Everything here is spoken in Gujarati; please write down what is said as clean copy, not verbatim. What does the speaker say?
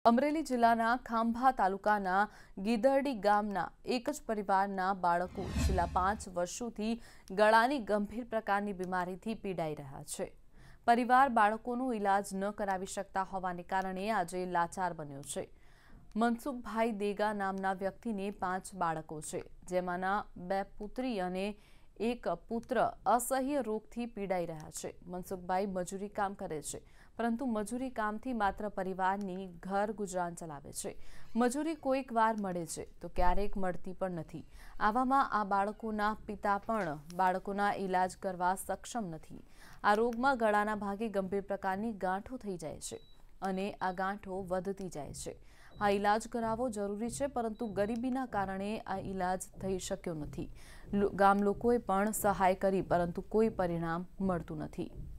અમરેલી જિલ્લાના ખાંભા તાલુકાના ગીદરડી ગામના એક જ પરિવારના બાળકો છેલ્લા 5 વર્ષોથી ગળાની ગંભીર પ્રકારની બીમારીથી પીડાઈ રહ્યા છે। પરિવાર બાળકોનો ઈલાજ ન કરાવી શકતા હોવાને કારણે આજે લાચાર બન્યો છે। મનસુખભાઈ દેગા નામના વ્યક્તિને 5 બાળકો છે, જેમાંના 2 પુત્રી અને 1 પુત્ર અસહ્ય રોગથી પીડાઈ રહ્યા છે। મનસુખભાઈ મજૂરી કામ કરે છે, પરંતુ મજૂરી કામથી માત્ર પરિવારની ઘર ગુજરાન ચલાવે છે। મજૂરી કોઈક વાર મળે છે તો ક્યારેક મળતી પણ નથી। આવામાં આ બાળકોના પિતા પણ બાળકોના ઈલાજ કરવા સક્ષમ નથી। આ રોગમાં ગળાના ભાગે ગંભીર પ્રકારની ગાંઠો થઈ જાય છે અને આ ગાંઠો વધતી જાય છે। આ ઈલાજ કરાવવો જરૂરી છે, પરંતુ ગરીબીના કારણે આ ઈલાજ થઈ શક્યો નથી। ગામ લોકોએ પણ સહાય કરી, પરંતુ કોઈ પરિણામ મળતું નથી।